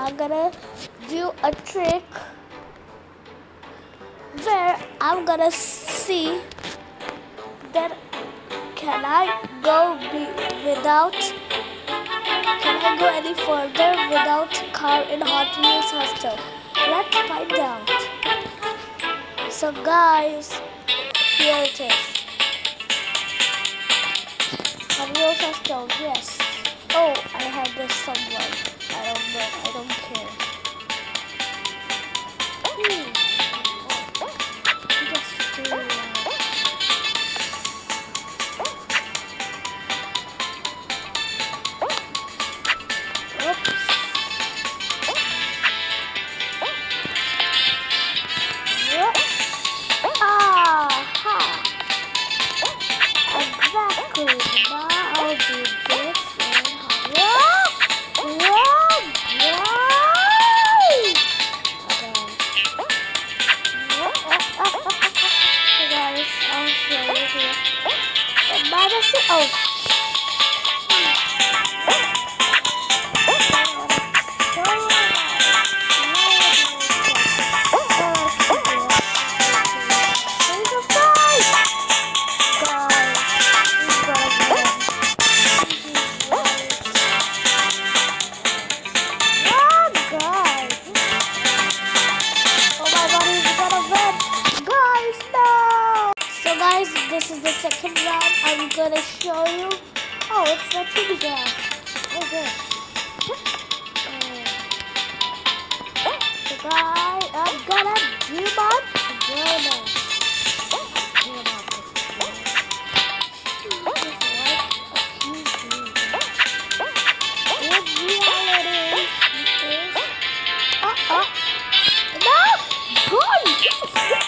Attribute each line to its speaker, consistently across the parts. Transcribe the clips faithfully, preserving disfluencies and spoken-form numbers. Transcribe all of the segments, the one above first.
Speaker 1: I'm gonna do a trick where I'm gonna see that can I go be without can I go any further without car in Hot Wheels hostel. Let's find out. So guys, here it is. Hot Wheels hostel, yes. Oh, I have this somewhere. I don't know. I don't care. Hmm. Just do it. Oops. Yep. Aha. Exactly. Now I'll do this. Oh. This is the second round. I'm gonna show you. Oh, it's the T V ground. Oh, good. Uh, so, guys, I'm gonna do my pajamas. In reality, is uh uh. No, boy, yes.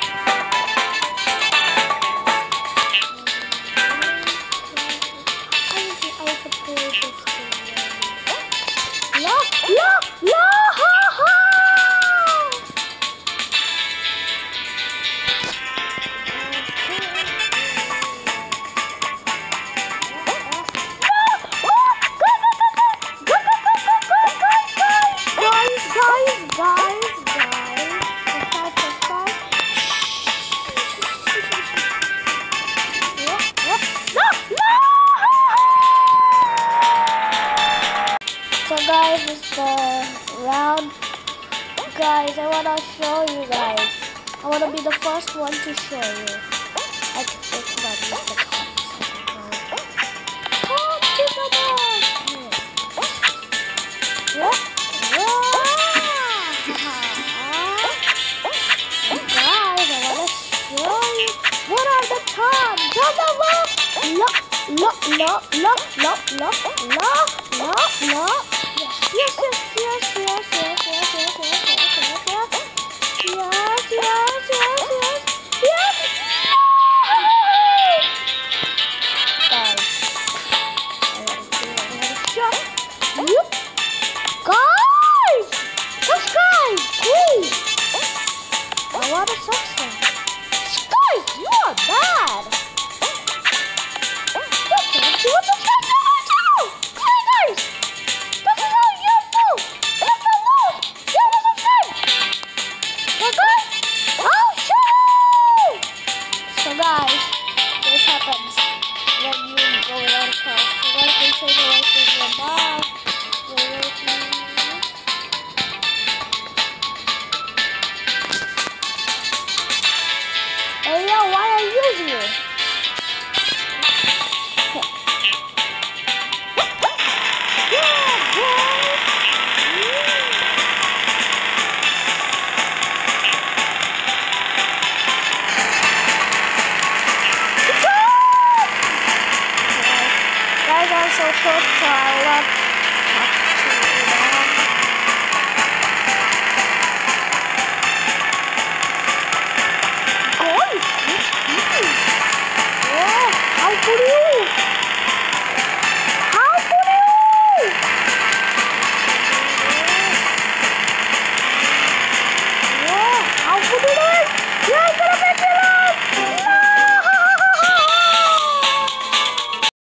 Speaker 1: So guys, it's the round. Guys, I wanna show you guys. I wanna be the first one to show you. I can pick one with the cards. Oh, pick them up. Yeah. Guys, I wanna show you. What are the cards? Look, look, look, look, look, look, look, look, look. Yes, yes, yes, yes, yes, yes, yes, yes, yes, yes, yes, yes, yes, yes, yes, guys, guys, subscribe, please. I want to subscribe. Guys, you are bad. What the heck? Guys, this happens when you go without a car. So guys, make sure to like this video. Bye. Hey yo, why are you here? I'm so close, so I love to, you know. Oh, how could you?